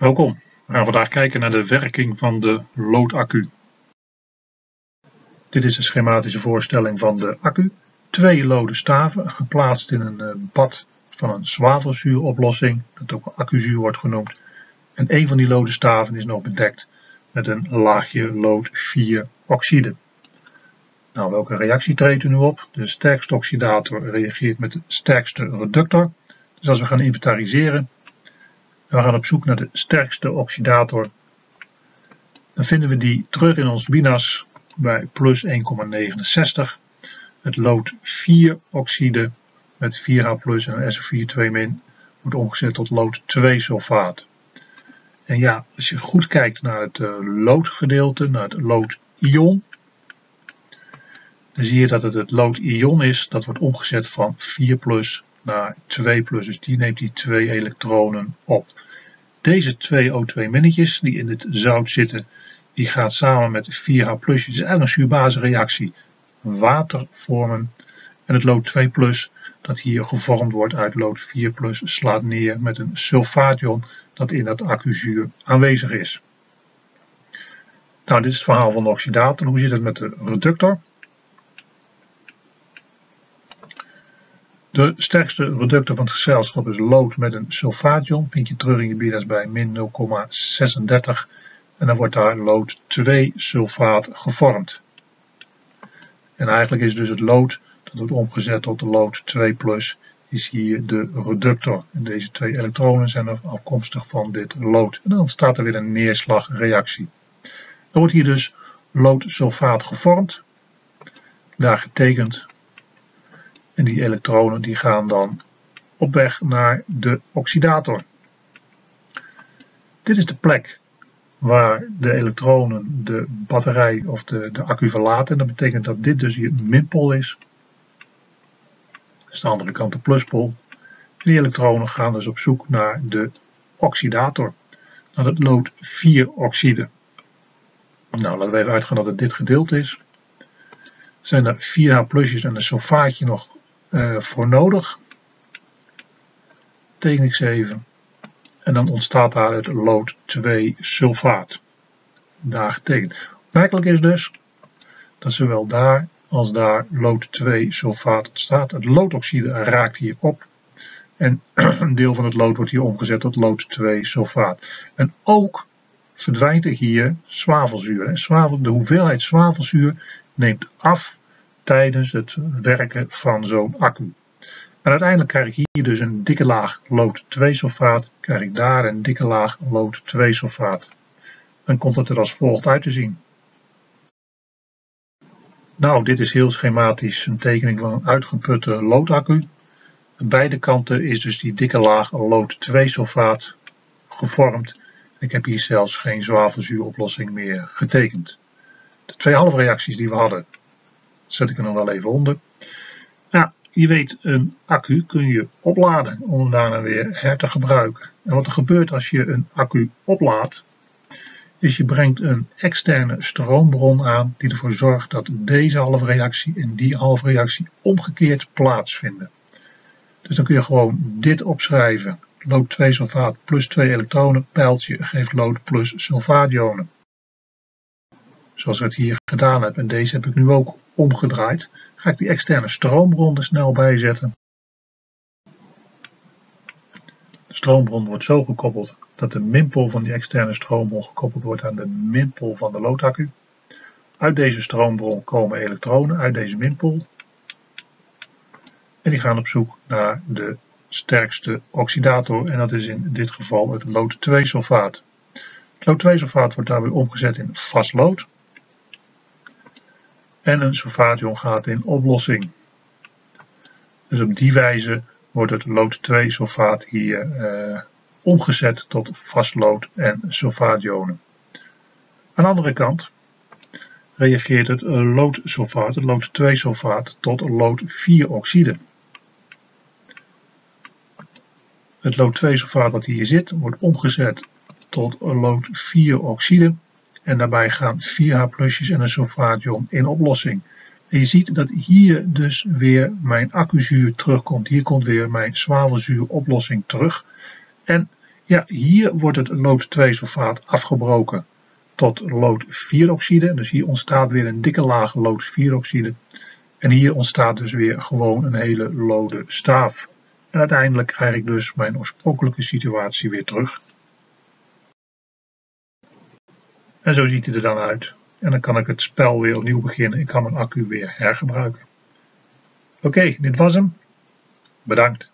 Welkom, we gaan vandaag kijken naar de werking van de loodaccu. Dit is een schematische voorstelling van de accu. 2 lode staven geplaatst in een bad van een zwavelzuuroplossing, dat ook accuzuur wordt genoemd. En een van die lode staven is nog bedekt met een laagje lood 4 oxide. Nou, welke reactie treedt er nu op? De sterkste oxidator reageert met de sterkste reductor. Dus als we gaan inventariseren, we gaan op zoek naar de sterkste oxidator, dan vinden we die terug in ons binas bij plus 1,69. Het lood 4 oxide met 4H plus en een SO4 wordt omgezet tot lood 2 sulfaat. En ja, als je goed kijkt naar het loodgedeelte, naar het loodion, dan zie je dat het loodion is, dat wordt omgezet van 4 plus naar 2 plus, dus die neemt die 2 elektronen op. Deze 2 O2 minnetjes die in dit zout zitten, die gaan samen met 4H plus, het is eigenlijk een zuurbase reactie, water vormen. En het lood 2 plus, dat hier gevormd wordt uit lood 4 plus, slaat neer met een sulfaation dat in dat accuzuur aanwezig is. Nou, dit is het verhaal van de oxidator. Hoe zit het met de reductor? De sterkste reductor van het gezelschap is lood met een sulfaation. Vind je terug in je binas bij min 0,36. En dan wordt daar lood 2 sulfaat gevormd. En eigenlijk is dus het lood, dat wordt omgezet tot de lood 2 plus, is hier de reductor. En deze 2 elektronen zijn afkomstig van dit lood. En dan ontstaat er weer een neerslagreactie. Er wordt hier dus loodsulfaat gevormd. Daar getekend. En die elektronen die gaan dan op weg naar de oxidator. Dit is de plek waar de elektronen de batterij of de accu verlaten. Dat betekent dat dit dus hier een minpool is. Dat is de andere kant de pluspol. En die elektronen gaan dus op zoek naar de oxidator. Naar het lood 4 oxide. Nou, laten we even uitgaan dat het dit gedeelte is. Er zijn er 4H plusjes en een sulfaatje nog voor nodig. Teken ik ze even. En dan ontstaat daar het lood 2 sulfaat. Daar getekend. Opmerkelijk is dus dat zowel daar als daar lood 2 sulfaat ontstaat. Het loodoxide raakt hier op. En een deel van het lood wordt hier omgezet tot lood 2 sulfaat. En ook verdwijnt er hier zwavelzuur. De hoeveelheid zwavelzuur neemt af tijdens het werken van zo'n accu. En uiteindelijk krijg ik hier dus een dikke laag lood 2 sulfaat. Krijg ik daar een dikke laag lood 2 sulfaat. Dan komt het er als volgt uit te zien. Nou, dit is heel schematisch een tekening van een uitgeputte loodaccu. Aan beide kanten is dus die dikke laag lood 2 sulfaat gevormd. Ik heb hier zelfs geen zwavelzuuroplossing meer getekend. De 2 halfreacties die we hadden, zet ik er nog wel even onder. Nou, je weet, een accu kun je opladen om hem daarna weer her te gebruiken. En wat er gebeurt als je een accu oplaadt, is je brengt een externe stroombron aan die ervoor zorgt dat deze halfreactie en die halfreactie omgekeerd plaatsvinden. Dus dan kun je gewoon dit opschrijven. Lood 2 sulfaat plus 2 elektronen, pijltje geeft lood plus sulfaationen. Zoals ik het hier gedaan heb, en deze heb ik nu ook omgedraaid, ga ik die externe stroombron er snel bij zetten. De stroombron wordt zo gekoppeld dat de minpool van die externe stroombron gekoppeld wordt aan de minpool van de loodaccu. Uit deze stroombron komen elektronen uit deze minpool. En die gaan op zoek naar de sterkste oxidator, en dat is in dit geval het lood 2 sulfaat. Het lood 2 sulfaat wordt daarbij omgezet in vast lood. En een sulfaation gaat in oplossing. Dus op die wijze wordt het lood 2 sulfaat hier omgezet tot vast lood en sulfaationen. Aan de andere kant reageert het loodsulfaat, het lood 2 sulfaat, tot lood 4 oxide. Het lood 2 sulfaat dat hier zit, wordt omgezet tot lood 4 oxide. En daarbij gaan 4H plusjes en een sulfaation in oplossing. En je ziet dat hier dus weer mijn accuzuur terugkomt. Hier komt weer mijn zwavelzuuroplossing terug. En Ja, hier wordt het lood 2-sulfaat afgebroken tot lood 4-oxide. Dus hier ontstaat weer een dikke laag lood 4-oxide. En hier ontstaat dus weer gewoon een hele lode staaf. En uiteindelijk krijg ik dus mijn oorspronkelijke situatie weer terug. En zo ziet hij er dan uit. En dan kan ik het spel weer opnieuw beginnen. Ik kan mijn accu weer hergebruiken. Oké, dit was hem. Bedankt.